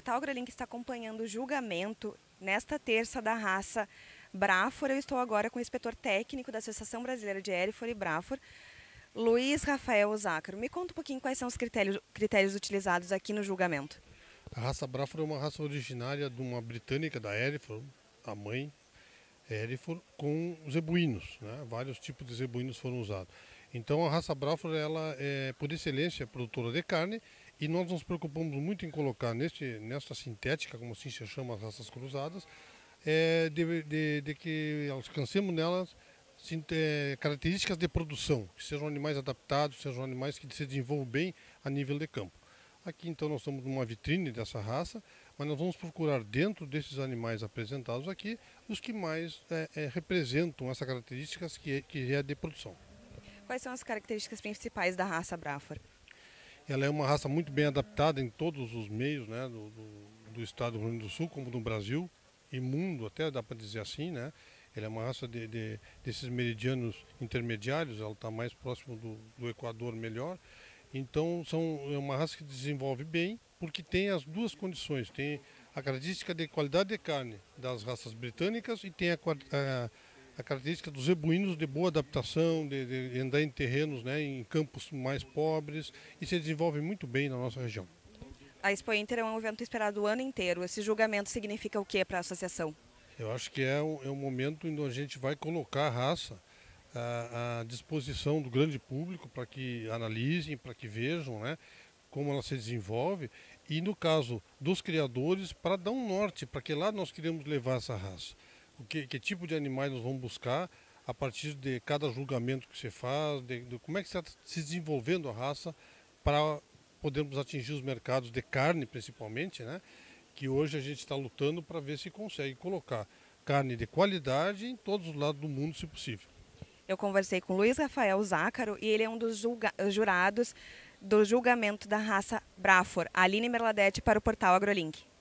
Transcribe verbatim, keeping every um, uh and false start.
Portal AgroLink está acompanhando o julgamento nesta terça da raça Braford. Eu estou agora com o inspetor técnico da Associação Brasileira de Hereford e Braford, Luiz Rafael Zácaro. Me conta um pouquinho quais são os critérios, critérios utilizados aqui no julgamento. A raça Braford é uma raça originária de uma britânica da Hereford, a mãe Hereford, com zebuínos, né? Vários tipos de zebuínos foram usados. Então a raça Braford, ela é por excelência produtora de carne, e nós nos preocupamos muito em colocar neste, nesta sintética, como assim se chama as raças cruzadas, é, de, de, de que alcancemos nelas é, características de produção, que sejam animais adaptados, sejam animais que se desenvolvam bem a nível de campo. Aqui então nós estamos numa vitrine dessa raça, mas nós vamos procurar dentro desses animais apresentados aqui os que mais é, é, representam essas características que é, que é de produção. Quais são as características principais da raça Braford? Ela é uma raça muito bem adaptada em todos os meios, né, do, do, do estado do Rio Grande do Sul, como no Brasil e mundo, até dá para dizer assim, né? Ela é uma raça de, de, desses meridianos intermediários, ela está mais próximo do, do Equador melhor. Então são, é uma raça que desenvolve bem, porque tem as duas condições. Tem a característica de qualidade de carne das raças britânicas e tem a, a, a característica dos zebuínos de boa adaptação, de, de andar em terrenos, né, em campos mais pobres, e se desenvolve muito bem na nossa região. A Expo Inter é um evento esperado o ano inteiro. Esse julgamento significa o que para a associação? Eu acho que é um, é um momento em que a gente vai colocar a raça à, à disposição do grande público para que analisem, para que vejam, né, como ela se desenvolve, e no caso dos criadores, para dar um norte, para que lá nós queremos levar essa raça. O que, que tipo de animais nós vamos buscar a partir de cada julgamento que você faz, de, de como é que está se desenvolvendo a raça para podermos atingir os mercados de carne principalmente, né? Que hoje a gente está lutando para ver se consegue colocar carne de qualidade em todos os lados do mundo, se possível. Eu conversei com Luiz Rafael Zácaro e ele é um dos julga jurados do julgamento da raça Braford. Aline Merladete para o Portal AgroLink.